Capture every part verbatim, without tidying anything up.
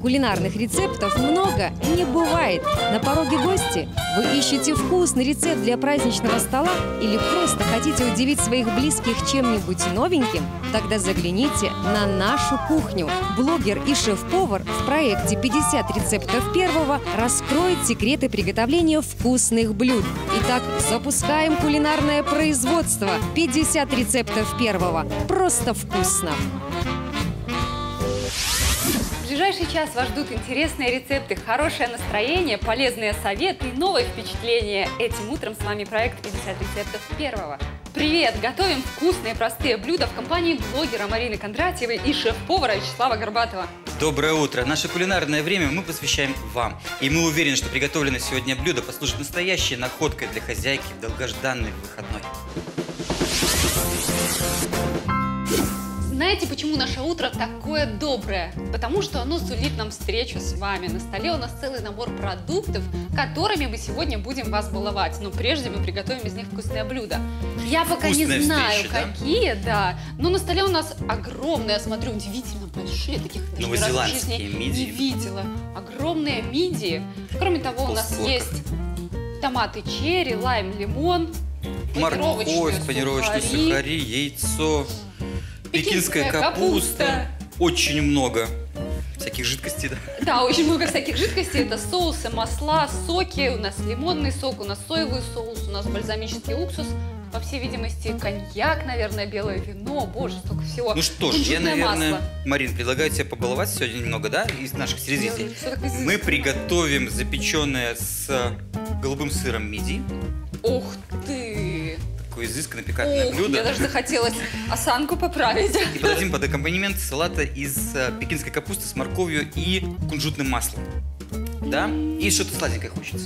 кулинарных рецептов много не бывает. На пороге гости. Вы ищете вкусный рецепт для праздничного стола или просто хотите удивить своих близких чем-нибудь новеньким? Тогда загляните на нашу кухню. Блогер и шеф-повар в проекте пятьдесят рецептов первого раскроет секреты приготовления вкусных блюд. Итак, запускаем кулинарное производство. пятьдесят рецептов первого. Просто вкусно! В ближайший час вас ждут интересные рецепты, хорошее настроение, полезные советы и новые впечатления. Этим утром с вами проект пятьдесят рецептов первого. Привет! Готовим вкусные простые блюда в компании блогера Марины Кондратьевой и шеф-повара Вячеслава Горбатова. Доброе утро! Наше кулинарное время мы посвящаем вам. И мы уверены, что приготовленное сегодня блюдо послужит настоящей находкой для хозяйки в долгожданный выходной. Знаете, почему наше утро такое доброе? Потому что оно сулит нам встречу с вами. На столе у нас целый набор продуктов, которыми мы сегодня будем вас баловать. Но прежде мы приготовим из них вкусное блюдо. Я пока Вкусная не знаю, встреча, какие, да? да. Но на столе у нас огромные, я смотрю, удивительно большие, таких даже ни разу в жизни мидии. не видела. Огромные мидии. Кроме того, у нас есть томаты черри, лайм, лимон, морковь, панировочные сухари, сухари яйцо. Пекинская, Пекинская капуста. капуста. Очень много всяких жидкостей, да? Да, очень много всяких жидкостей. Это соусы, масла, соки. У нас лимонный сок, у нас соевый соус, у нас бальзамический уксус. По всей видимости, коньяк, наверное, белое вино. Боже, столько всего. Ну что ж, я, наверное, масло. Марин, предлагаю тебе побаловать сегодня немного, да, из наших телезрителей. Мы приготовим запеченное с голубым сыром мидии. Ух ты! Изысканно пикантное Ух, блюдо. Мне даже захотелось осанку поправить. И подадим под аккомпанемент салата из пекинской капусты с морковью и кунжутным маслом. Да? И что-то сладенькое хочется.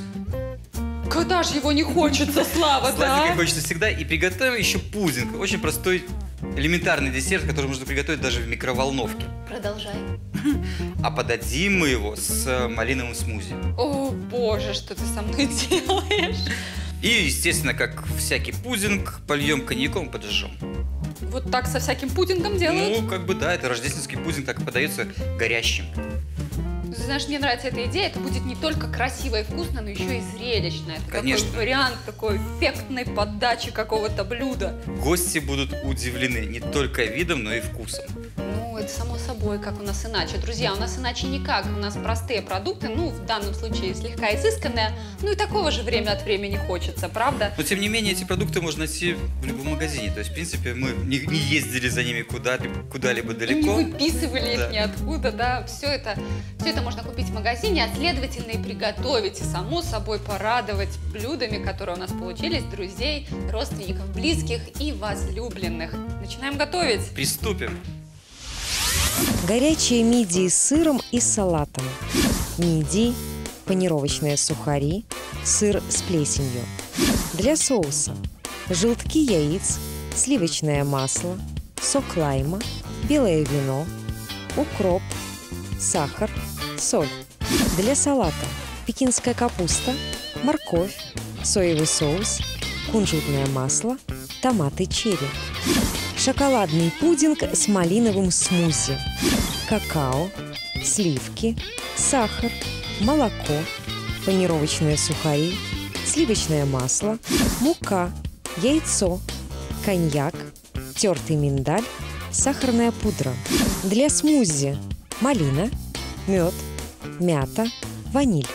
Когда же его не хочется, Слава, да? Сладенькое хочется всегда. И приготовим еще пудинг. Очень простой, элементарный десерт, который можно приготовить даже в микроволновке. Продолжай. А подадим мы его с малиновым смузи. О, боже, что ты со мной делаешь? И, естественно, как всякий пудинг, польем коньяком и подожжем. Вот так со всяким пудингом делают? Ну, как бы да, это рождественский пудинг, так и подается горящим. Знаешь, мне нравится эта идея. Это будет не только красиво и вкусно, но еще и зрелищно. Это Конечно. Такой вариант такой эффектной подачи какого-то блюда. Гости будут удивлены не только видом, но и вкусом. Ну, это само собой, как у нас иначе. Друзья, у нас иначе никак. У нас простые продукты, ну, в данном случае слегка изысканные. Ну, и такого же время от времени хочется, правда? Но, тем не менее, эти продукты можно найти в любом магазине. То есть, в принципе, мы не, не ездили за ними куда-либо куда далеко. И не выписывали да. их ниоткуда, да. Все это, все это можно купить в магазине, а следовательно и приготовить. И, само собой, порадовать блюдами, которые у нас получились, друзей, родственников, близких и возлюбленных. Начинаем готовить. Приступим. Горячие мидии с сыром и салатом. Мидии, панировочные сухари, сыр с плесенью. Для соуса желтки яиц, сливочное масло, сок лайма, белое вино, укроп, сахар, соль. Для салата пекинская капуста, морковь, соевый соус, кунжутное масло, томаты черри. Шоколадный пудинг с малиновым смузи, какао, сливки, сахар, молоко, панировочные сухари, сливочное масло, мука, яйцо, коньяк, тертый миндаль, сахарная пудра. Для смузи малина, мед, мята, ваниль.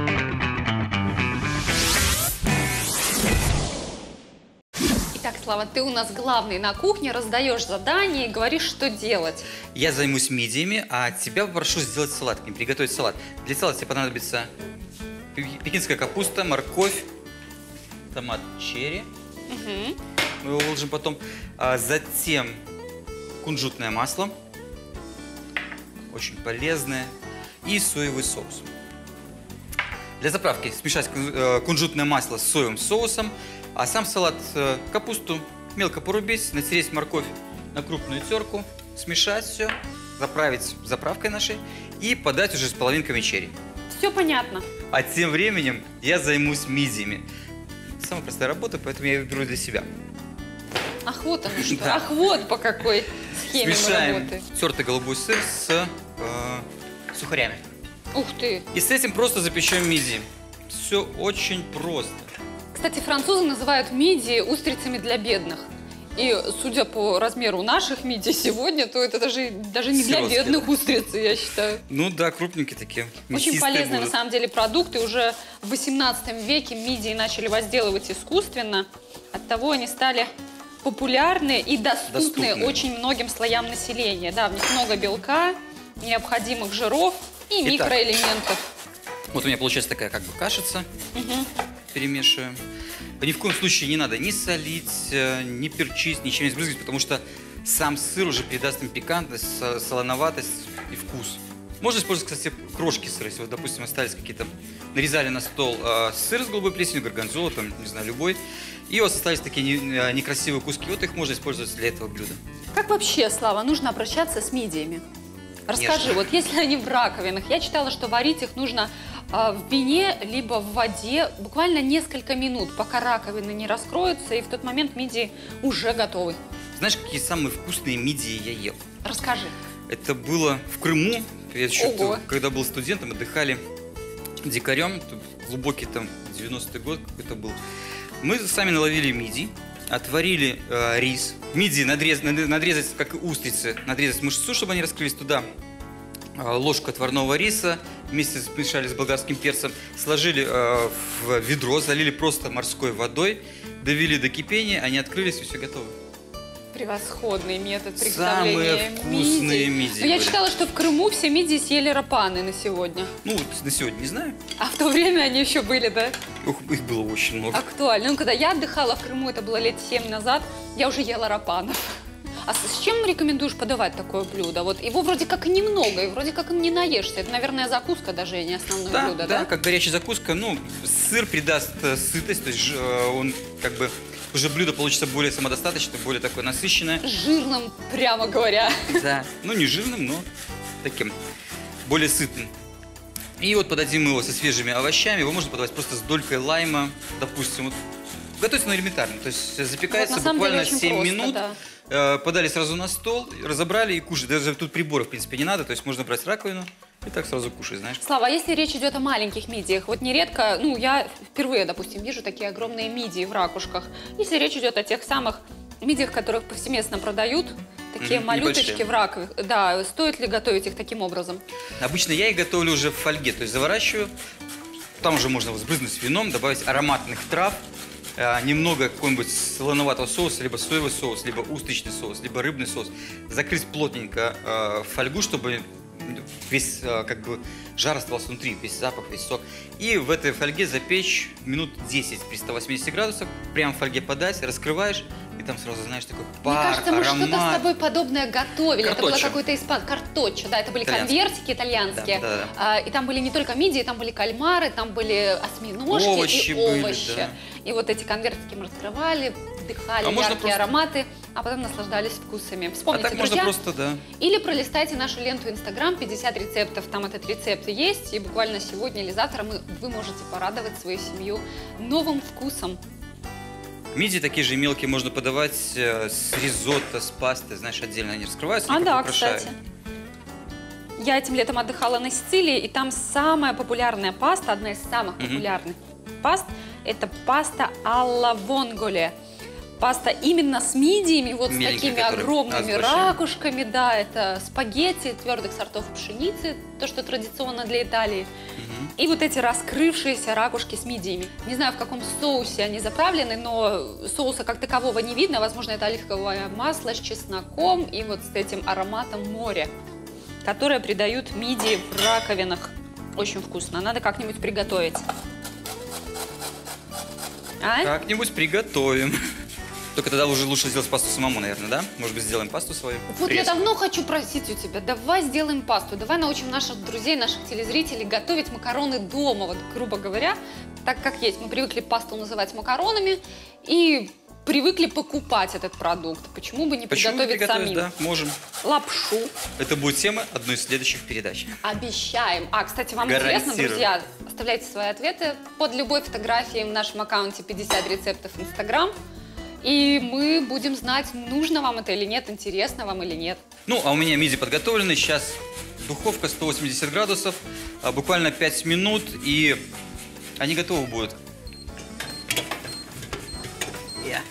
Итак, Слава, ты у нас главный на кухне, раздаешь задания и говоришь, что делать. Я займусь мидиями, а тебя попрошу сделать салат, приготовить салат. Для салата тебе понадобится пекинская капуста, морковь, томат черри. Угу. Мы его выложим потом. А затем кунжутное масло, очень полезное, и соевый соус. Для заправки смешать кунжутное масло с соевым соусом, а сам салат капусту мелко порубить, натереть морковь на крупную терку, смешать все, заправить заправкой нашей и подать уже с половинками черри. Все понятно. А тем временем я займусь мидиями. Самая простая работа, поэтому я ее беру для себя. Ах, вот оно что. Да. Ах, вот по какой схеме Смешаем мы работаем. тертый голубой сыр с э, сухарями. Ух ты! И с этим просто запечем мидии. Все очень просто. Кстати, французы называют мидии устрицами для бедных. И судя по размеру наших мидий сегодня, то это даже, даже не для Сиротские, бедных да. устрицы, я считаю. Ну да, крупненькие такие. Очень полезные, будут. на самом деле, продукты. Уже в восемнадцатом веке мидии начали возделывать искусственно. Оттого они стали популярны и доступны, Доступны. очень многим слоям населения. Да, в них много белка, необходимых жиров и Итак. микроэлементов. Вот у меня получается такая как бы кашица. Угу. Перемешиваем. Ни в коем случае не надо ни солить, э, ни перчить, ничем не сбрызгивать, потому что сам сыр уже придаст им пикантность, со- солоноватость и вкус. Можно использовать, кстати, крошки сыра. Если вот, допустим, остались какие-то, нарезали на стол э, сыр с голубой плесенью, горгонзола, там, не знаю, любой, и у вас остались такие не- э, некрасивые куски, вот их можно использовать для этого блюда. Как вообще, Слава, нужно обращаться с мидиями? Расскажи, Конечно. вот если они в раковинах, я читала, что варить их нужно а, в вине, либо в воде буквально несколько минут, пока раковины не раскроются, и в тот момент мидии уже готовы. Знаешь, какие самые вкусные мидии я ел? Расскажи. Это было в Крыму. Я еще, Ого. когда был студентом, отдыхали дикарем. Глубокий там девяностый год какой-то был. Мы сами наловили мидий, отварили э, рис. Мидии надрез, над- надрезать, как и устрицы, надрезать мышцу, чтобы они раскрылись туда. Э, ложку отварного риса вместе смешали с болгарским перцем. Сложили э, в ведро, залили просто морской водой. Довели до кипения, они открылись, и все готово. Превосходный метод Самые приготовления вкусные мидии Но я были. читала, что в Крыму все мидии съели рапаны на сегодня. Ну, вот на сегодня не знаю. А в то время они еще были, да? Ух, их было очень много. Актуально. Ну, когда я отдыхала в Крыму, это было лет семь назад, я уже ела рапанов. А с с чем рекомендуешь подавать такое блюдо? Вот его вроде как и немного, и вроде как не наешься. Это, наверное, закуска даже, а не основное Да, блюдо, да, да? как горячая закуска. Ну, сыр придаст э, сытость, то есть ж- э, он как бы уже блюдо получится более самодостаточное, более такое насыщенное. Жирным, прямо говоря. Да. Ну, не жирным, но таким более сытным. И вот подадим его со свежими овощами. Его можно подавать просто с долькой лайма, допустим. Вот. Готовится, ну, элементарно. То есть запекается Вот, на самом деле, буквально очень семь просто, минут. да. Э, Подали сразу на стол, разобрали и кушать. Даже тут приборов, в принципе, не надо. То есть можно брать раковину и так сразу кушать, знаешь. Слава, а если речь идет о маленьких мидиях, вот нередко, ну, я впервые, допустим, вижу такие огромные мидии в ракушках. Если речь идет о тех самых мидиях, которых повсеместно продают, такие Мгм, малюточки небольшие. в раковинах, да, стоит ли готовить их таким образом? Обычно я их готовлю уже в фольге, то есть заворачиваю. Там уже можно сбрызнуть вином, добавить ароматных трав, э, немного какого-нибудь солоноватого соуса, либо соевый соус, либо устричный соус, либо рыбный соус. Закрыть плотненько э, фольгу, чтобы весь э, как бы жар оставался внутри, весь запах, весь сок. И в этой фольге запечь минут десять при ста восьмидесяти градусах. Прямо в фольге подать, раскрываешь, и там сразу, знаешь, такой пар, Мне кажется, мы аромат. что-то с тобой подобное готовили. Это было Карточчо. какой-то испан... Карточчо, да, это были Итальянский. конвертики итальянские. Да, да, да. А, и там были не только мидии, там были кальмары, там были осьминожки Овощи и были, овощи. да. И вот эти конвертики мы раскрывали, вдыхали А можно яркие просто- ароматы, а потом наслаждались вкусами. А Вспомните, так можно друзья, просто, да. или пролистайте нашу ленту Инстаграм, пятьдесят рецептов, там этот рецепт и есть, и буквально сегодня или завтра мы, вы можете порадовать свою семью новым вкусом. Мидии такие же мелкие можно подавать э, с ризотто, с пастой, знаешь, отдельно они раскрываются. А они да, как бы украшают. кстати. Я этим летом отдыхала на Сицилии, и там самая популярная паста, одна из самых Мгм. популярных паст, это паста алла вонголе. Паста именно с мидиями, вот с Миленькие, такими которые, огромными а, с большими. ракушками, да, это спагетти твердых сортов пшеницы, то, что традиционно для Италии. Мгм. И вот эти раскрывшиеся ракушки с мидиями. Не знаю, в каком соусе они заправлены, но соуса как такового не видно. Возможно, это оливковое масло с чесноком и вот с этим ароматом моря, которое придают мидии в раковинах. Очень вкусно. Надо как-нибудь приготовить. А? Как-нибудь приготовим. Только тогда уже лучше сделать пасту самому, наверное, да? Может быть, сделаем пасту свою? Вот я Пресс. давно хочу просить у тебя, давай сделаем пасту, давай научим наших друзей, наших телезрителей готовить макароны дома, вот грубо говоря, так как есть. Мы привыкли пасту называть макаронами и привыкли покупать этот продукт. Почему бы не Почему не приготовить приготовить? самим? Да, можем. Лапшу. Это будет тема одной из следующих передач. Обещаем. А, кстати, вам интересно, Гарантирую. друзья, оставляйте свои ответы под любой фотографией в нашем аккаунте пятьдесят рецептов Инстаграм. И мы будем знать, нужно вам это или нет, интересно вам или нет. Ну, а у меня миди подготовлены. Сейчас духовка сто восемьдесят градусов, а, буквально пять минут, и они готовы будут. Yeah.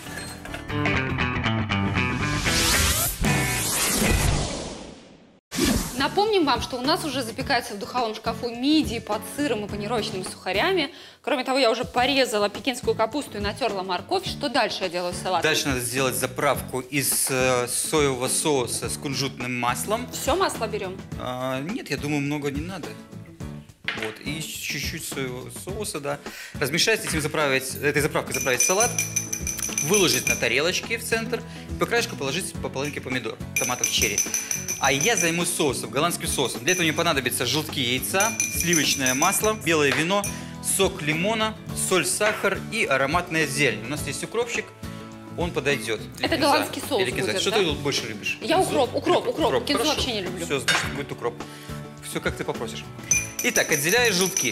Напомним вам, что у нас уже запекается в духовом шкафу мидии под сыром и панировочными сухарями. Кроме того, я уже порезала пекинскую капусту и натерла морковь. Что дальше я делаю в салат? Дальше надо сделать заправку из э, соевого соуса с кунжутным маслом. Все масло берем? А, нет, я думаю, много не надо. Вот, и чуть-чуть соевого соуса, да. Размешать, этим заправить, этой заправкой заправить салат, выложить на тарелочки в центр, по краешку положить по половинке помидор, томатов черри. А я займусь соусом, голландским соусом. Для этого мне понадобятся желтки яйца, сливочное масло, белое вино, сок лимона, соль, сахар и ароматная зелень. У нас есть укропчик, он подойдет. Это Кинза. голландский соус Или кинза. будет, Что да? ты тут больше любишь? Я Кинзу? укроп, укроп, укроп. укроп. Кинзу Хорошо. вообще не люблю. Все, значит, будет укроп. Все, как ты попросишь. Итак, отделяю желтки.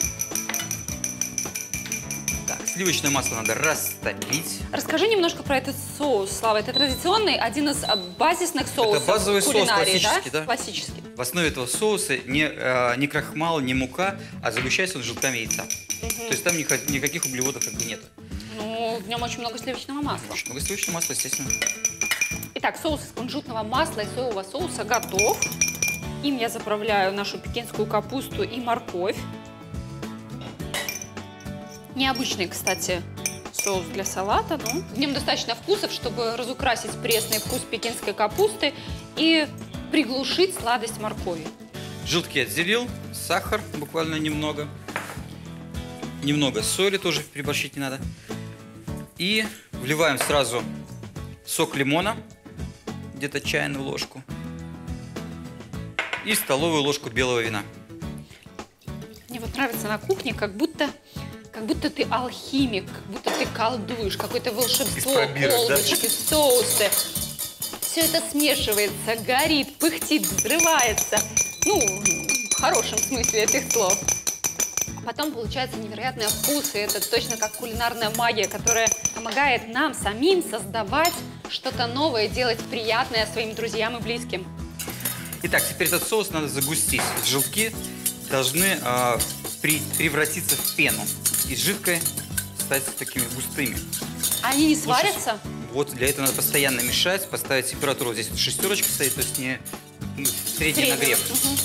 Так, сливочное масло надо растопить. Расскажи немножко про этот соус, Слава. Это традиционный, один из а, базисных соусов Это базовый соус, кулинарии, классический, да? Классический. В основе этого соуса не, э, не крахмал, не мука, а загущается он желтками яйца. Угу. То есть там никак- никаких углеводов как бы нет. Ну, в нем очень много сливочного масла. Очень много сливочного масла, естественно. Итак, соус из кунжутного масла и соевого соуса готов. Им я заправляю нашу пекинскую капусту и морковь. Необычный, кстати, соус для салата, но в нем достаточно вкусов, чтобы разукрасить пресный вкус пекинской капусты и приглушить сладость моркови. Желтки отделил, сахар буквально немного. Немного соли тоже переборщить не надо. И вливаем сразу сок лимона, где-то чайную ложку. И столовую ложку белого вина. Мне вот нравится на кухне, как будто, как будто ты алхимик, как будто ты колдуешь, какое-то волшебство, Из пробирок, колбочки, соусы. Все это смешивается, горит, пыхтит, взрывается. Ну, в хорошем смысле этих слов. А потом получается невероятный вкус, и это точно как кулинарная магия, которая помогает нам самим создавать что-то новое, делать приятное своим друзьям и близким. Итак, теперь этот соус надо загустить. Желтки должны э, при, превратиться в пену. Из жидкой стать такими густыми. Они не сварятся? Вот для этого надо постоянно мешать, поставить температуру. Здесь вот шестерочка стоит, то есть не ну, средний Средний. нагрев. Угу.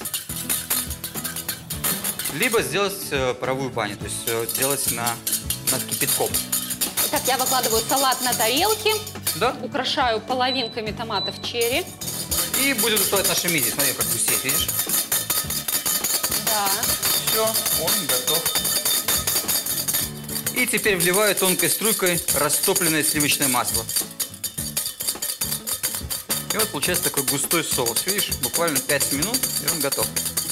Либо сделать э, паровую баню, то есть э, делать на, над кипятком. Итак, я выкладываю салат на тарелки, Да? украшаю половинками томатов черри. И будем доставать наши мидии. Смотри, как густеет, видишь? Да. Все, он готов. И теперь вливаю тонкой струйкой растопленное сливочное масло. И вот получается такой густой соус. Видишь, буквально пять минут, и он готов.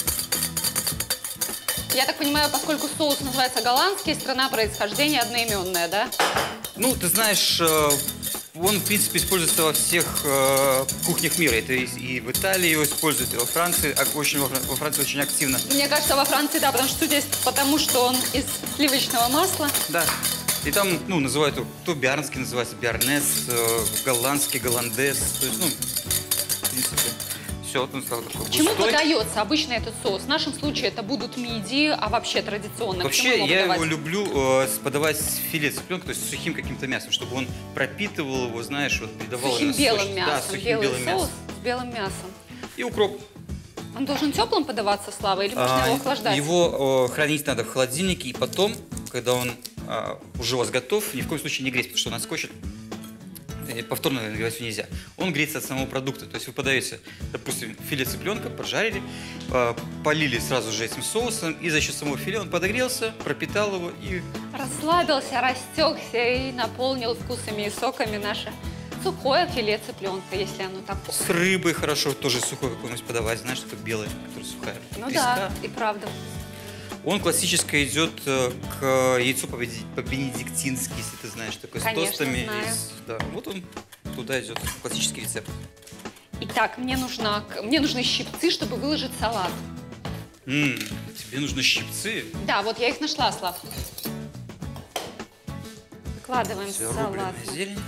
Я так понимаю, поскольку соус называется голландский, страна происхождения одноименная, да? Ну, ты знаешь, э, он, в принципе, используется во всех э, кухнях мира. Это и, и в Италии его используют, и во Франции, а, очень, во, Фран- во Франции очень активно. Мне кажется, во Франции, да, потому что здесь, потому что он из сливочного масла. Да. И там, ну, называют его, кто биарнский называется, биарнес, э, голландский, голландес. То есть, ну, в принципе, все, вот он стал такой К чему густой. подается обычно этот соус? В нашем случае это будут мидии, а вообще традиционно. К чему Вообще, его я подавать? его люблю э, с- подавать с филе цыпленка, то есть с сухим каким-то мясом, чтобы он пропитывал его, знаешь, вот придавал Сухим именно белым сочность. мясом. Да, сухим Белый белым соус мясом. с белым мясом. И укроп. Он должен теплым подаваться, Слава, или можно А, его охлаждать? Его э, хранить надо в холодильнике, и потом, когда он э, уже у вас готов, ни в коем случае не греть, потому что он отскочит. И повторно нагревать его нельзя. Он греется от самого продукта. То есть вы подаете, допустим, филе цыпленка, пожарили, э, полили сразу же этим соусом, и за счет самого филе он подогрелся, пропитал его и... Расслабился, растекся и наполнил вкусами и соками наше сухое филе цыпленка, если оно такое. С рыбой хорошо тоже сухой какой-нибудь подавать, знаешь, такое белое, которое сухая. Ну Треска. да, и правда. Он классически идет э, к яйцу по-бенеди- по-бенедиктински, если ты знаешь, такой Конечно, с тостами. знаю. из- да, вот он туда идет, классический рецепт. Итак, мне, нужна, мне нужны щипцы, чтобы выложить салат. М, тебе нужны щипцы. Да, вот я их нашла, Слав. Выкладываем Все, салат. рубленая зелень.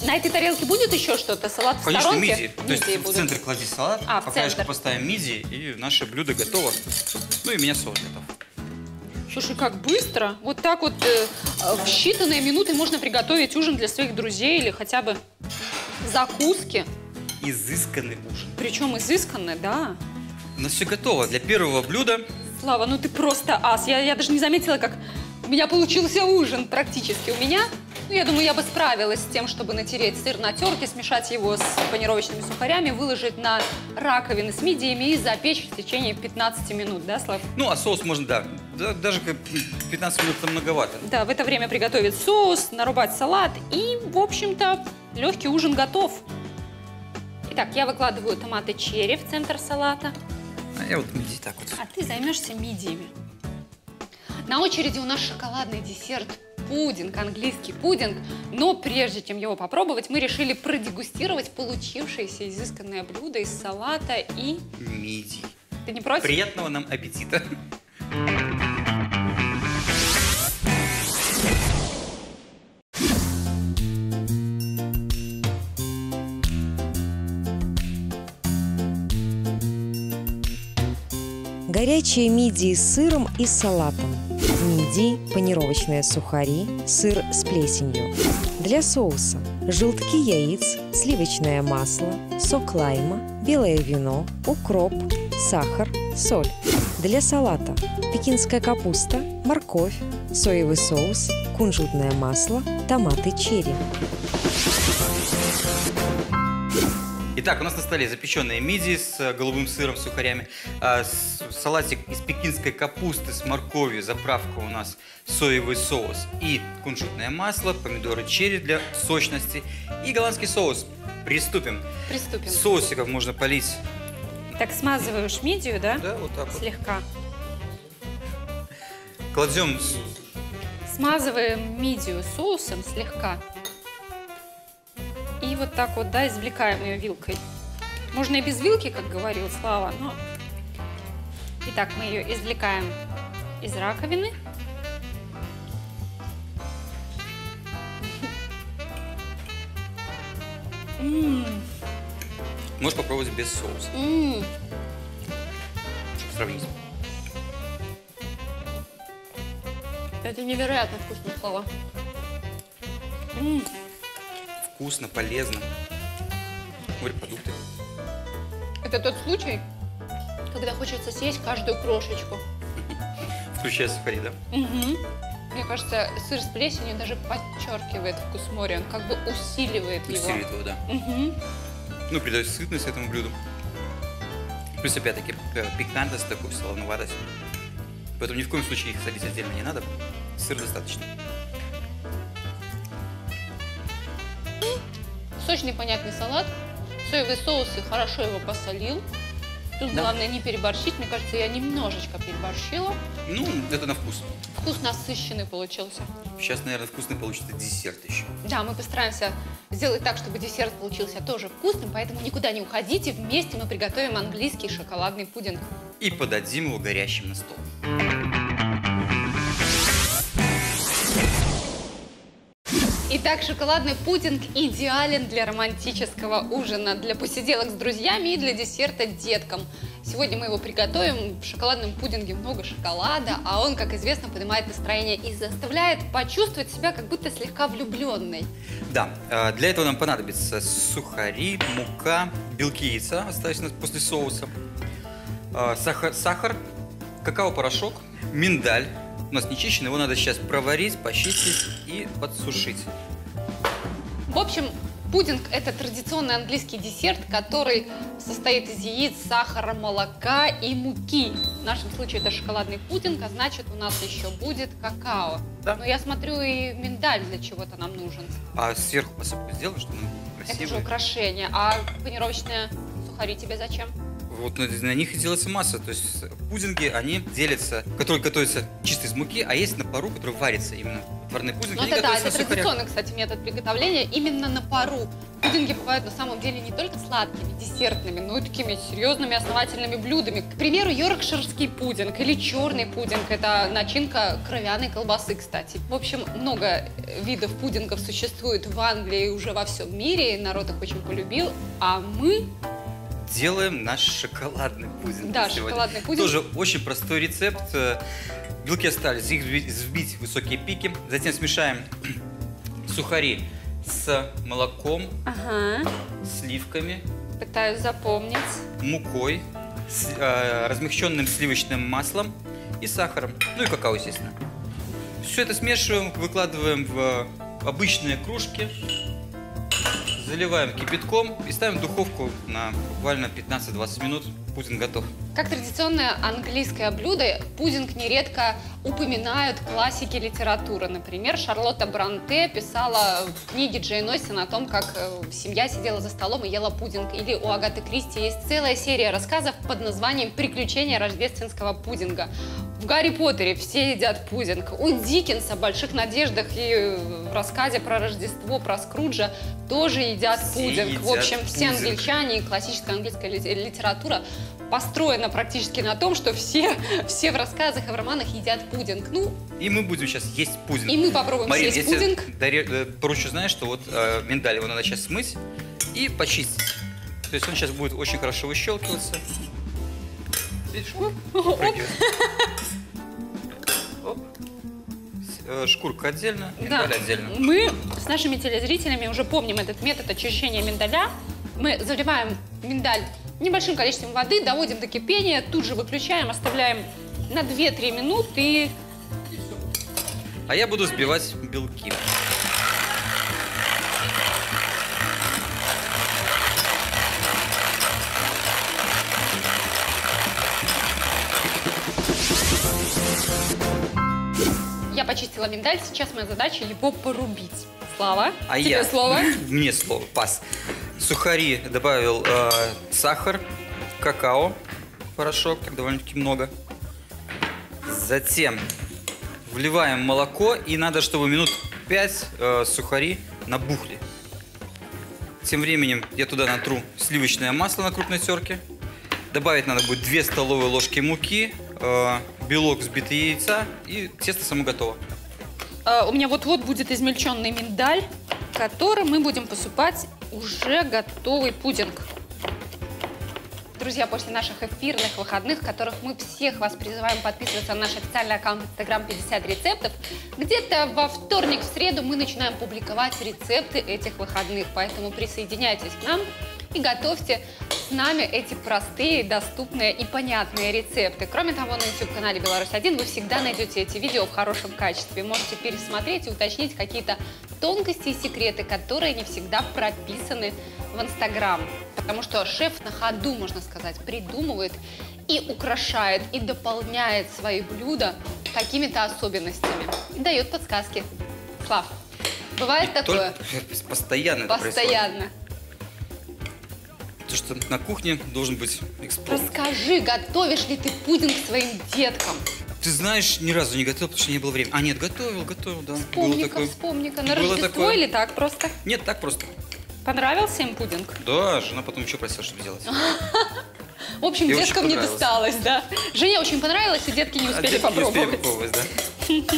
На этой тарелке будет еще что-то? Салат в Конечно, сторонке? мидии. То есть в будут. центр клади салат, А, в по краешку центр. поставим мидии, и наше блюдо готово. Ну и у меня соус готов. Слушай, как быстро. Вот так вот э, в считанные минуты можно приготовить ужин для своих друзей или хотя бы закуски. Изысканный ужин. Причем изысканно, да. У нас все готово для первого блюда. Слава, ну ты просто ас. Я, я даже не заметила, как у меня получился ужин практически. У меня, ну я думаю, я бы справилась с тем, чтобы натереть сыр на терке, смешать его с панировочными сухарями, выложить на раковины с мидиями и запечь в течение пятнадцати минут, да, Слав? Ну, а соус можно, да, да даже как пятнадцать минут это многовато. Да, в это время приготовить соус, нарубать салат и, в общем-то, легкий ужин готов. Итак, я выкладываю томаты черри в центр салата. А я вот мидии так вот. А ты займешься мидиями. На очереди у нас шоколадный десерт, пудинг, английский пудинг. Но прежде чем его попробовать, мы решили продегустировать получившееся изысканное блюдо из салата и... Мидии. Ты не против? Приятного нам аппетита. Горячие мидии с сыром и салатом. Мидии, панировочные сухари, сыр с плесенью. Для соуса желтки яиц, сливочное масло, сок лайма, белое вино, укроп, сахар, соль. Для салата пекинская капуста, морковь, соевый соус, кунжутное масло, томаты черри. Итак, у нас на столе запеченные мидии с голубым сыром, сухарями, а, с- салатик из пекинской капусты с морковью, заправка у нас соевый соус и кунжутное масло, помидоры черри для сочности и голландский соус. Приступим. Приступим. Соусиков можно полить. Так, смазываешь мидию, да? Да, вот так вот. Слегка. Кладем с- Смазываем мидию соусом слегка. И вот так вот, да, извлекаем ее вилкой. Можно и без вилки, как говорил Слава, но... Итак, мы ее извлекаем из раковины. М, можешь попробовать без соуса, м. чтобы сравнить. Это невероятно вкусно, Слава. М. Вкусно, полезно. Морепродукты. Это тот случай, когда хочется съесть каждую крошечку. Включая сухари, да? Мгм. Мне кажется, сыр с плесенью даже подчеркивает вкус моря, он как бы усиливает его. Усиливает его, да. Мгм. Ну, придает сытность этому блюду. Плюс, опять-таки, э, пикантность такую, солоноватость. Поэтому ни в коем случае их садить отдельно не надо. Сыр достаточно. Сочный, понятный салат. Соевый соус и хорошо его посолил. Тут Да. главное не переборщить. Мне кажется, я немножечко переборщила. Ну, это на вкус. Вкус насыщенный получился. Сейчас, наверное, вкусный получится десерт еще. Да, мы постараемся сделать так, чтобы десерт получился тоже вкусным, поэтому никуда не уходите. Вместе мы приготовим английский шоколадный пудинг. И подадим его горящим на стол. Итак, шоколадный пудинг идеален для романтического ужина, для посиделок с друзьями и для десерта деткам. Сегодня мы его приготовим. В шоколадном пудинге много шоколада, а он, как известно, поднимает настроение и заставляет почувствовать себя как будто слегка влюбленной. Да, э, для этого нам понадобится сухари, мука, белки яйца, остались у нас после соуса, э, сахар, сахар, какао-порошок, миндаль. У нас не чищенный, его надо сейчас проварить, почистить и подсушить. В общем, пудинг – это традиционный английский десерт, который состоит из яиц, сахара, молока и муки. В нашем случае это шоколадный пудинг, а значит, у нас еще будет какао. Да. Но я смотрю, и миндаль для чего-то нам нужен. А сверху посыпку сделаем, чтобы он Это же красивый. украшение. А панировочные сухари тебе зачем? Вот на, на них и делается масса. То есть пудинги, они делятся, которые готовятся чисто из муки, а есть на пару, который варится именно парные пудинги. Ну, Они это да, готовятся это на сухарях. традиционный, кстати, метод приготовления именно на пару. Пудинги бывают на самом деле не только сладкими, десертными, но и такими серьезными, основательными блюдами. К примеру, йоркширский пудинг или черный пудинг. Это начинка кровяной колбасы, кстати. В общем, много видов пудингов существует в Англии и уже во всем мире. Народ их очень полюбил. А мы... Делаем наш шоколадный пудинг. Да, сегодня. шоколадный пудинг. Тоже очень простой рецепт. Белки остались, их взбить, взбить в высокие пики. Затем смешаем сухари с молоком, Ага, сливками, пытаюсь запомнить. мукой, с, э, размягченным сливочным маслом и сахаром. Ну и какао, естественно. Все это смешиваем, выкладываем в обычные кружки, заливаем кипятком и ставим в духовку на буквально пятнадцать-двадцать минут. Пудинг готов. Как традиционное английское блюдо, пудинг нередко упоминают классики литературы. Например, Шарлотта Бронте писала в книге Джейн Остин о том, как семья сидела за столом и ела пудинг. Или у Агаты Кристи есть целая серия рассказов под названием «Приключения рождественского пудинга». В Гарри Поттере все едят пудинг. У Диккенса в «Больших надеждах» и в рассказе про Рождество, про Скруджа тоже едят Все пудинг. едят В общем, все пудинг. англичане и классическая английская литература построена практически на том, что все, все в рассказах и в романах едят пудинг. Ну, И мы будем сейчас есть пудинг. и мы попробуем Марин, съесть я тебе пудинг. даре- э, поручу, знаешь, что вот э, миндаль его надо сейчас смыть и почистить. То есть он сейчас будет очень хорошо выщелкиваться. Видишь, выпрыгивает. Оп. С- э, Шкурка отдельно, Да. миндаль отдельно. Мы с нашими телезрителями уже помним этот метод очищения миндаля. Мы заливаем миндаль небольшим количеством воды, доводим до кипения, тут же выключаем, оставляем на две-три минуты и... А я буду взбивать белки. Я почистила миндаль, сейчас моя задача его порубить. Слава, А тебе я, слово. мне слово, пас. Сухари добавил э, сахар, какао, порошок, так довольно-таки много. Затем вливаем молоко, и надо, чтобы минут пять э, сухари набухли. Тем временем я туда натру сливочное масло на крупной терке. Добавить надо будет две столовые ложки муки, э, белок взбитого яйца, и тесто само готово. А, у меня вот-вот будет измельченный миндаль, которым мы будем посыпать уже готовый пудинг. Друзья, после наших эфирных выходных, в которых мы всех вас призываем подписываться на наш официальный аккаунт Instagram пятьдесят рецептов, где-то во вторник, в среду мы начинаем публиковать рецепты этих выходных. Поэтому присоединяйтесь к нам и готовьте с нами эти простые, доступные и понятные рецепты. Кроме того, на YouTube-канале Беларусь один вы всегда найдете эти видео в хорошем качестве. Можете пересмотреть и уточнить какие-то тонкости и секреты, которые не всегда прописаны в Instagram. Потому что шеф на ходу, можно сказать, придумывает и украшает, и дополняет свои блюда какими-то особенностями. И дает подсказки. Слав, бывает такое? Только постоянно это происходит. Постоянно. Потому что на кухне должен быть эксперт. Расскажи, готовишь ли ты пудинг своим деткам? Ты знаешь, ни разу не готовил, потому что не было времени. А, нет, готовил, готовил, да. Было Вспомни-ка, такое. вспомни-ка. На Было Рождество такое. или так просто? Нет, так просто. Понравился им пудинг? Да, жена потом еще просила, чтобы делать. В общем, Ей деткам очень не понравилось. досталось, да? Жене очень понравилось, и детки не А успели детки не успели попробовать. попробовать, да.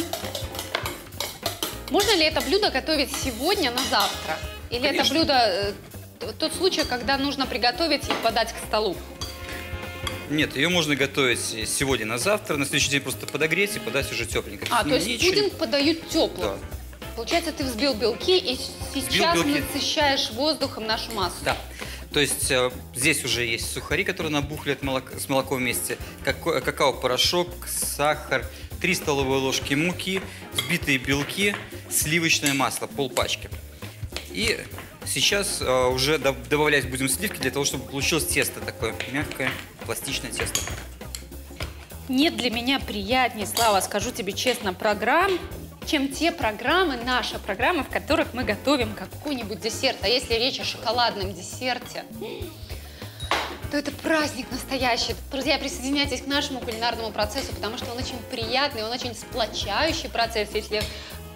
Можно ли это блюдо готовить сегодня на завтра? Или это Конечно. блюдо э, тот случай, когда нужно приготовить и подать к столу? Нет, ее можно готовить сегодня на завтра, на следующий день просто подогреть и подать уже тепленько. А, то есть Ничего- пудинг подают теплым. Да. Получается, ты взбил белки и сейчас белки. насыщаешь воздухом нашу массу. Да. То есть э, здесь уже есть сухари, которые набухли от молока, с молоком вместе, како- какао-порошок, сахар, три столовые ложки муки, взбитые белки, сливочное масло, полпачки. И сейчас э, уже доб- добавлять будем сливки для того, чтобы получилось тесто такое мягкое, пластичное тесто. Нет для меня приятнее, Слава, скажу тебе честно, программ, чем те программы, наши программы, в которых мы готовим какой-нибудь десерт. А если речь о шоколадном десерте, то это праздник настоящий. Друзья, присоединяйтесь к нашему кулинарному процессу, потому что он очень приятный, он очень сплочающий процесс. Если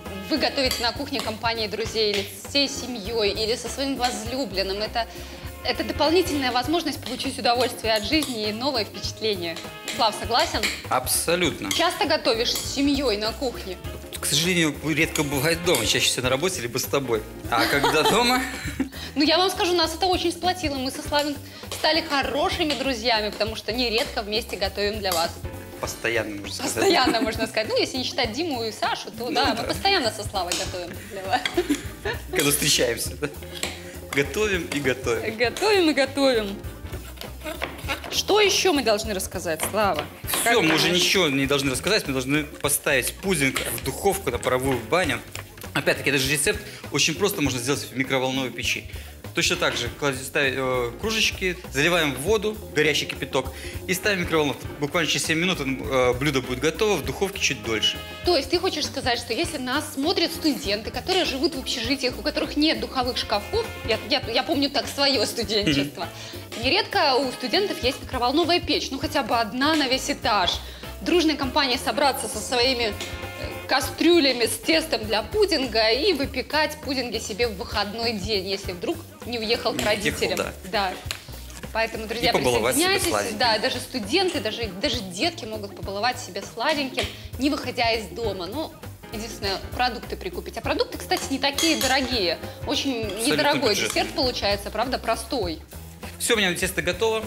вы готовите на кухне компании друзей или всей семьей, или со своим возлюбленным. Это, это дополнительная возможность получить удовольствие от жизни и новые впечатления. Слав, согласен? Абсолютно. Часто готовишь с семьей на кухне? К сожалению, редко бывает дома, чаще всего на работе, либо с тобой. А когда дома... Ну, я вам скажу, нас это очень сплотило. Мы со Славой стали хорошими друзьями, потому что нередко вместе готовим для вас. Постоянно, можно сказать. Постоянно, можно сказать. Ну, если не считать Диму и Сашу, то Ну, да, да. мы постоянно со Славой готовим для вас. Когда встречаемся, да? Готовим и готовим. Готовим и готовим. Что еще мы должны рассказать, Слава? Все, Как мы уже думаешь? ничего не должны рассказать, мы должны поставить пудинг в духовку на паровую баню. Опять-таки, этот же рецепт очень просто можно сделать в микроволновой печи. Точно так же кладем, ставим э, кружечки, заливаем в воду, горячий кипяток, и ставим в микроволновку. Буквально через семь минут э, блюдо будет готово, в духовке чуть дольше. То есть ты хочешь сказать, что если нас смотрят студенты, которые живут в общежитиях, у которых нет духовых шкафов, я, я, я помню так свое студенчество, нередко у студентов есть микроволновая печь, ну хотя бы одна на весь этаж. Дружной компанией собраться со своими кастрюлями с тестом для пудинга и выпекать пудинги себе в выходной день, если вдруг не уехал к Не родителям. уехал, Да. Поэтому, друзья, И побаловать себя присоединяйтесь. сладеньким. Да, даже студенты, даже, даже детки могут побаловать себя сладеньким, не выходя из дома. Ну, единственное, продукты прикупить. А продукты, кстати, не такие дорогие. Очень Абсолютно недорогой бюджетный. десерт получается, правда, простой. Все, у меня тесто готово.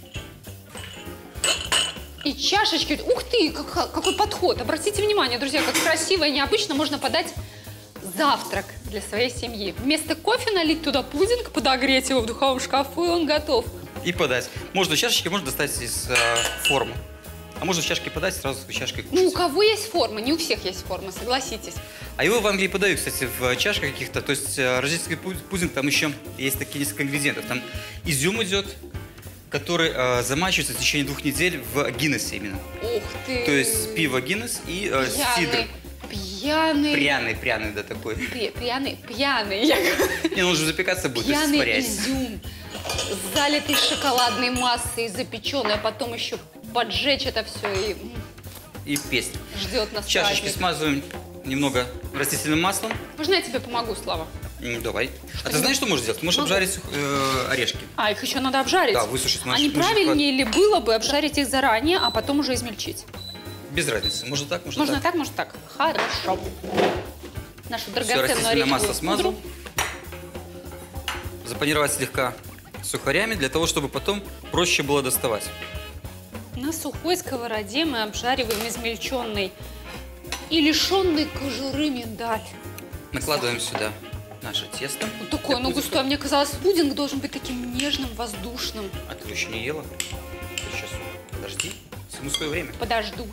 И чашечки. Ух ты, как- какой подход. Обратите внимание, друзья, как красиво и необычно можно подать завтрак для своей семьи. Вместо кофе налить туда пудинг, подогреть его в духовом шкафу, и он готов. И подать. Можно чашечки, можно достать из э, формы. А можно в чашке подать, сразу с чашкой Ну, у кушать. кого есть форма? Не у всех есть форма, согласитесь. А его в Англии подают, кстати, в чашках каких-то. То есть э, рождественский пу- пудинг, там еще есть такие несколько ингредиентов. Там изюм идет, который э, замачивается в течение двух недель в Гиннессе именно. Ух ты. То есть пиво Гиннес и э, сидр. Пьяный. Пряный, пряный, да, такой. Пи- Пьяный, пьяный. Я говорю, Не, ну он же запекаться будет, то есть пьяный испарясь. изюм, залитый шоколадной массой, запеченный, а потом еще поджечь это все и м, И песня. ждет нас Чашечки праздник. смазываем немного растительным маслом. Можно я тебе помогу, Слава? М, Давай. А ты знаешь, что можешь сделать? Ты можешь Могу. обжарить э, орешки. А, их еще надо обжарить? Да, высушить. А Маш- не мы же правильнее ли было бы обжарить их заранее, а потом уже измельчить? Без разницы. Можно так, можно, Можно так. так, можно так. Хорошо. Нашу Все, драгоценную растительное масло ореховую смазал. пудру. Запанировать слегка сухарями, для того, чтобы потом проще было доставать. На сухой сковороде мы обжариваем измельченный и лишенный кожуры миндаль. Накладываем сюда наше тесто. Вот такое, Для ну пудинга. густой. Мне казалось, пудинг должен быть таким нежным, воздушным. А ты его еще не ела? Сейчас, подожди. Всему свое время. Подожду.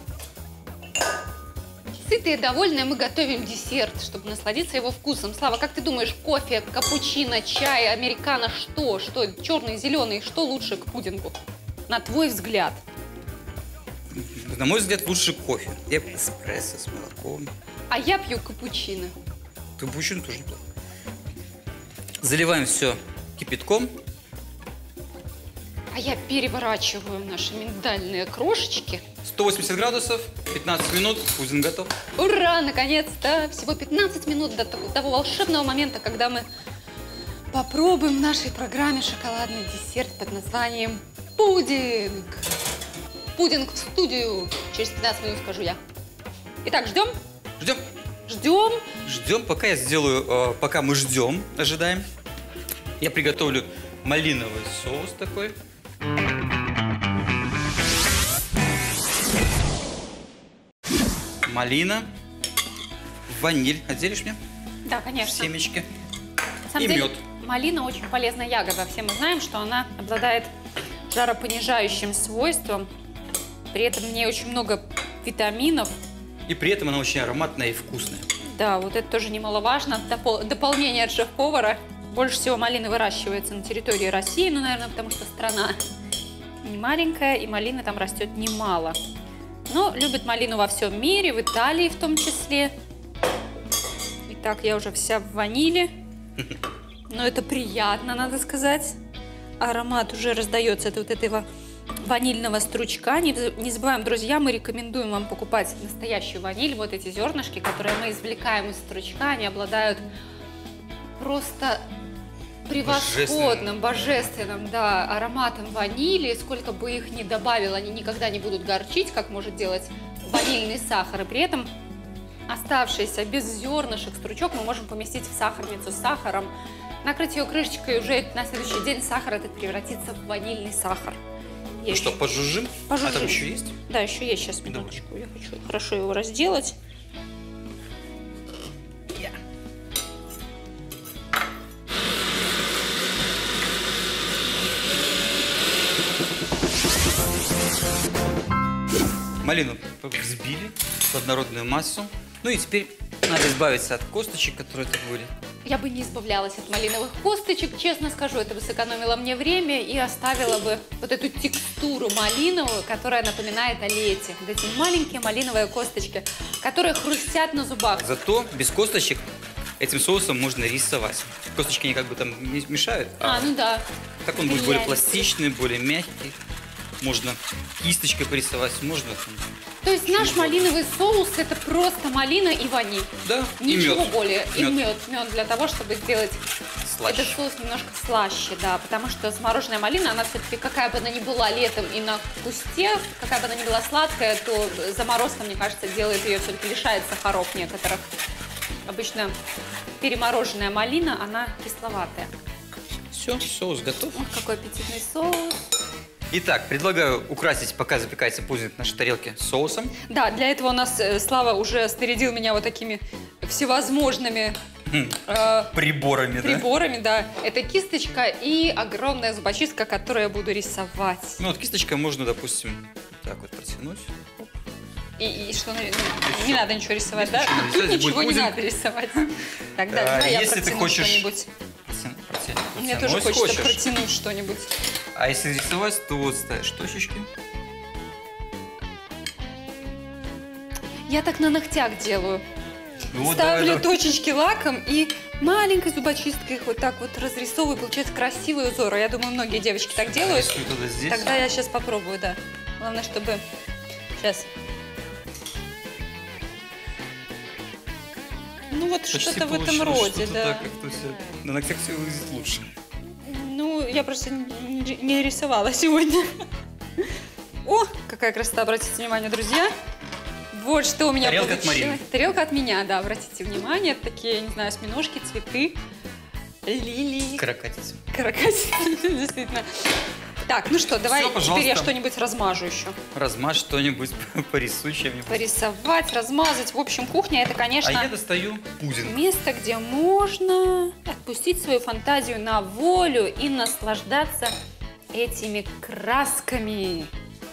Сытые и довольные мы готовим десерт, чтобы насладиться его вкусом. Слава, как ты думаешь, кофе, капучино, чай, американо, что? Что? Черный, зеленый, что лучше к пудингу? На твой взгляд. На мой взгляд, лучше кофе. Я эспрессо с молоком. А я пью капучино. Капучино тоже неплохо. Заливаем все кипятком. А я переворачиваю наши миндальные крошечки. сто восемьдесят градусов, пятнадцать минут, пудинг готов. Ура, наконец-то! Всего пятнадцать минут до того, того волшебного момента, когда мы попробуем в нашей программе шоколадный десерт под названием пудинг. Пудинг в студию. Через пятнадцать минут скажу я. Итак, ждем? Ждем. Ждем. Ждем, пока я сделаю, э, пока мы ждем, ожидаем. Я приготовлю малиновый соус такой. Малина, ваниль. Отделишь мне? Да, конечно. Семечки. На самом и деле, мед. малина очень полезная ягода. Все мы знаем, что она обладает жаропонижающим свойством. При этом в ней очень много витаминов. И при этом она очень ароматная и вкусная. Да, вот это тоже немаловажно. Допол- дополнение от шеф-повара. Больше всего малины выращивается на территории России, ну, наверное, потому что страна не маленькая, и малины там растет немало. Но любят малину во всем мире, в Италии в том числе. Итак, я уже вся в ванили. Но это приятно, надо сказать. Аромат уже раздается от вот этого ванильного стручка. Не, не забываем, друзья, мы рекомендуем вам покупать настоящую ваниль. Вот эти зернышки, которые мы извлекаем из стручка, они обладают просто превосходным, божественным, да, ароматом ванили. Сколько бы их ни добавил, они никогда не будут горчить, как может делать ванильный сахар. И при этом оставшийся без зернышек стручок мы можем поместить в сахарницу с сахаром, накрыть ее крышечкой, и уже на следующий день сахар этот превратится в ванильный сахар. Ну что, пожужжим? Пожужжим. А там еще есть? Да, еще есть. Сейчас, минуточку. Я хочу хорошо его разделать. Yeah. Малину взбили в однородную массу. Ну и теперь надо избавиться от косточек, которые тут были. Я бы не избавлялась от малиновых косточек, честно скажу, это бы сэкономило мне время и оставила бы вот эту текстуру малиновую, которая напоминает о лете. Вот эти маленькие малиновые косточки, которые хрустят на зубах. Зато без косточек этим соусом можно рисовать. Косточки они как бы там не мешают. А, а ну да. Так он будет более пластичный, более мягкий. Можно кисточкой порисовать, можно... То есть наш малиновый соус – это просто малина и ваниль? Да, ничего и мед. более. И мед. мед. Мед для того, чтобы сделать Слаще. этот соус немножко слаще, да. Потому что замороженная малина, она все-таки, какая бы она ни была летом и на кусте, какая бы она ни была сладкая, то заморозка, мне кажется, делает ее, все-таки лишает сахаров некоторых. Обычно перемороженная малина, она кисловатая. Все, соус готов. Ох, какой аппетитный соус. Итак, предлагаю украсить, пока запекается пудинг в нашей тарелке, соусом. Да, для этого у нас э, Слава уже снарядил меня вот такими всевозможными э, приборами, приборами, да? да. Это кисточка и огромная зубочистка, которую я буду рисовать. Ну вот кисточкой можно, допустим, так вот протянуть. И, и что, ну, не надо ничего рисовать, да? Ничего, Тут рисовать, ничего будет не пудинг. надо рисовать. Тогда А, давай я если ты протяну хочешь- что-нибудь. Протяну, протяну, Мне протяну. тоже Если хочется хочешь. протянуть что-нибудь. А если рисовать, то вот ставишь точечки. Я так на ногтях делаю. Ну вот, Ставлю давай, давай. точечки лаком и маленькой зубочисткой их вот так вот разрисовываю. Получается красивый узор. Я думаю, многие девочки так делают. Рисуй туда здесь. Тогда я сейчас попробую, да. Главное, чтобы... Сейчас. Ну вот Почти что-то в этом получилось, роде, что-то да. так как-то всё. На ногтях все выглядит лучше. Ну, я просто не не рисовала сегодня. О, какая красота, обратите внимание, друзья. Вот что у меня Тарелка от получилось. Марины. Тарелка от меня, да, обратите внимание. Это такие, не знаю, осьминожки, цветы, лилии. Каракатица. Каракатицы, действительно. Так, ну что, давай Всё, теперь пожалуйста. я что-нибудь размажу еще. Размажь что-нибудь, порисуй чем-нибудь. Порисовать, размазать. В общем, кухня это, А конечно, я достаю пудинг. место, где можно отпустить свою фантазию на волю и наслаждаться этими красками.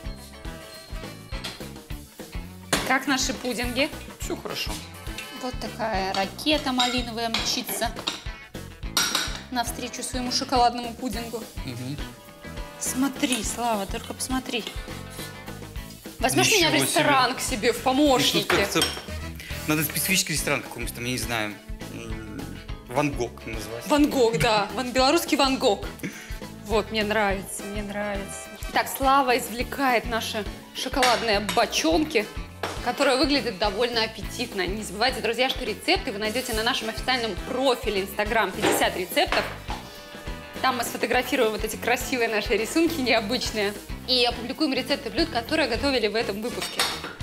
Как наши пудинги? Все хорошо. Вот такая ракета малиновая мчится навстречу своему шоколадному пудингу. Угу. Смотри, Слава, только посмотри. Возьмешь Ничего меня в ресторан к себе, в помощники? как-то надо специфический ресторан какой-нибудь там, я не знаю, м, Ван Гог называть. Ван Гог, да. Ван, белорусский Ван Гог. Вот, мне нравится, мне нравится. Так, Слава извлекает наши шоколадные бочонки, которые выглядят довольно аппетитно. Не забывайте, друзья, что рецепты вы найдете на нашем официальном профиле Инстаграм пятьдесят рецептов. Там мы сфотографируем вот эти красивые наши рисунки необычные. И опубликуем рецепты блюд, которые готовили в этом выпуске.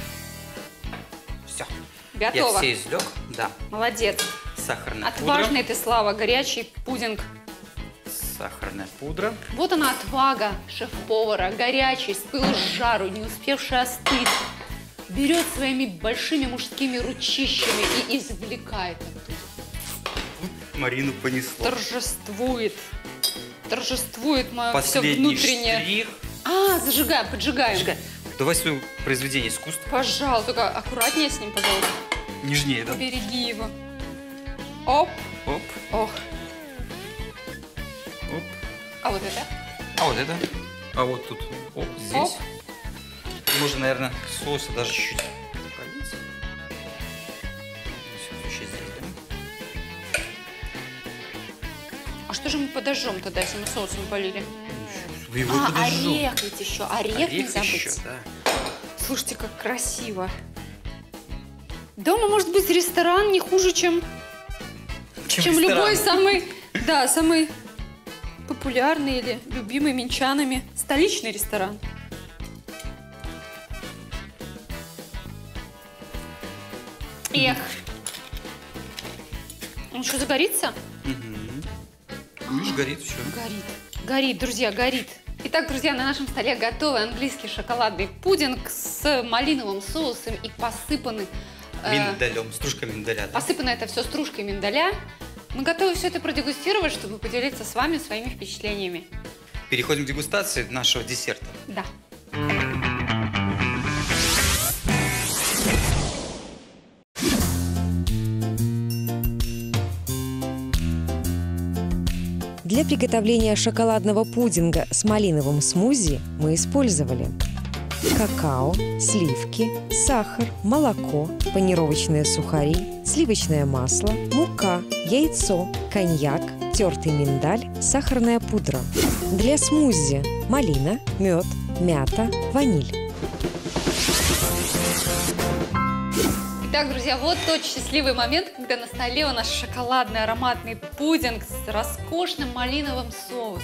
Все. Готово. Я все извлек. Да. Молодец. Сахарная Отважный ты, Слава, горячий пудинг. пудра. Сахарная пудра. Вот она отвага шеф-повара, горячий, с пылу с жару, не успевший остыть. Берет своими большими мужскими ручищами и извлекает оттуда. Марину понесло. Торжествует. Торжествует мое все Последний внутреннее. штрих. А, зажигаем, поджигаем. Жигай, давай свое произведение искусства. Пожалуйста, только аккуратнее с ним, пожалуйста. Нежнее, да? Береги его. Оп. Оп, Ох. оп. А вот это? А вот это. А вот тут. Оп, здесь. Оп. Можно, наверное, соуса даже чуть-чуть полить. Еще здесь, да? А что же мы подожжем тогда, если мы соусом полили? Ничего, Вы его А, подожжу. орех ведь еще, орех, Орех не забыть. еще, да. Слушайте, как красиво. Дома может быть ресторан не хуже, чем, Чем чем ресторан. любой самый, да, самый популярный или любимый минчанами столичный ресторан. Эх. Он что, загорится? Угу. Видишь, горит все. Горит. Горит, друзья, горит. Итак, друзья, на нашем столе готовый английский шоколадный пудинг с малиновым соусом и посыпанный... э, Миндалем, стружка миндаля. Да? посыпано это все стружкой миндаля. Мы готовы все это продегустировать, чтобы поделиться с вами своими впечатлениями. Переходим к дегустации нашего десерта. Да. Для приготовления шоколадного пудинга с малиновым смузи мы использовали какао, сливки, сахар, молоко, панировочные сухари, сливочное масло, мука, яйцо, коньяк, тертый миндаль, сахарная пудра. Для смузи малина, мед, мята, ваниль. Итак, друзья, вот тот счастливый момент, когда на столе у нас шоколадный ароматный пудинг с роскошным малиновым соусом.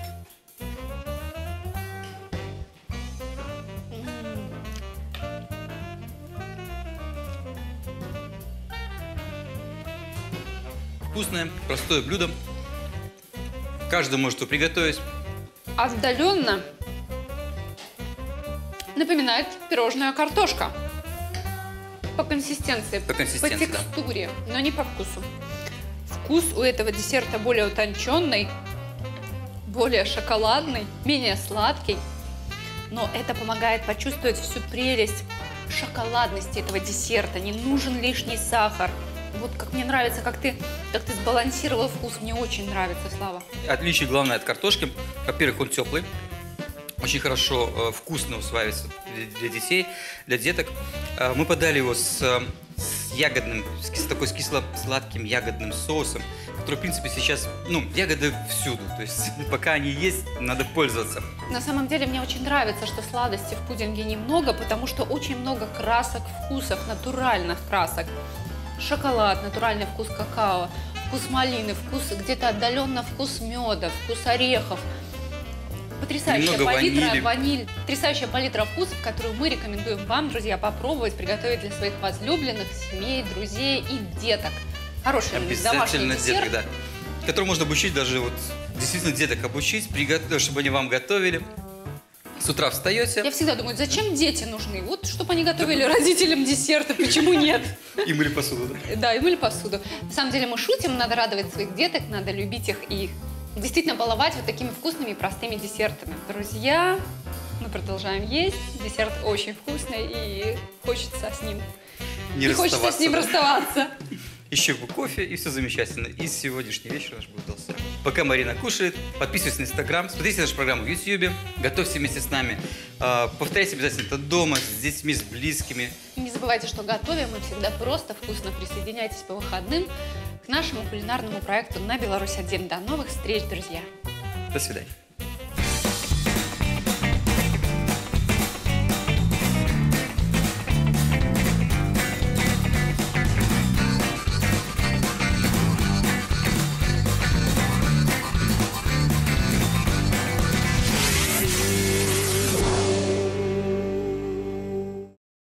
М. Вкусное, простое блюдо. Каждый может его приготовить. Отдаленно напоминает пирожная картошка. По консистенции, По консистенции, по да. текстуре, но не по вкусу. Вкус у этого десерта более утонченный, более шоколадный, менее сладкий. Но это помогает почувствовать всю прелесть шоколадности этого десерта. Не нужен лишний сахар. Вот как мне нравится, как ты, как ты сбалансировал вкус. Мне очень нравится, Слава. Отличие главное от картошки. Во-первых, он теплый. Очень хорошо, э, вкусно усваивается для, для детей, для деток. Э, мы подали его с, э, с ягодным, с, кис- такой с кисло-сладким ягодным соусом, который, в принципе, сейчас, ну, ягоды всюду. То есть, пока они есть, надо пользоваться. На самом деле мне очень нравится, что сладости в пудинге немного, потому что очень много красок, вкусов, натуральных красок. Шоколад, натуральный вкус какао, вкус малины, вкус где-то отдаленно вкус меда, вкус орехов. Потрясающая Немного палитра, ванили. ваниль, потрясающая палитра вкусов, которую мы рекомендуем вам, друзья, попробовать, приготовить для своих возлюбленных, семей, друзей и деток. Хороший домашний Обязательно десерт. деток, да. Который можно обучить даже вот, действительно деток обучить, приготовить, чтобы они вам готовили. С утра встаете, Я всегда думаю, зачем дети нужны? Вот, чтобы они готовили родителям десерты, почему нет? и мыли посуду, да? Да, и мыли посуду. На самом деле мы шутим, надо радовать своих деток, надо любить их и действительно баловать вот такими вкусными и простыми десертами. Друзья, мы продолжаем есть. Десерт очень вкусный и хочется с ним. Не и хочется с расставаться, ним да? расставаться. Еще бы кофе, и все замечательно. И сегодняшний вечер наш будет удался. Пока Марина кушает, подписывайтесь на Инстаграм, смотрите нашу программу в Ютьюбе, готовьте вместе с нами. А, повторяйте обязательно это дома, с детьми, с близкими. Не забывайте, что готовим мы всегда просто вкусно. Присоединяйтесь по выходным к нашему кулинарному проекту на Беларусь один. До новых встреч, друзья! До свидания.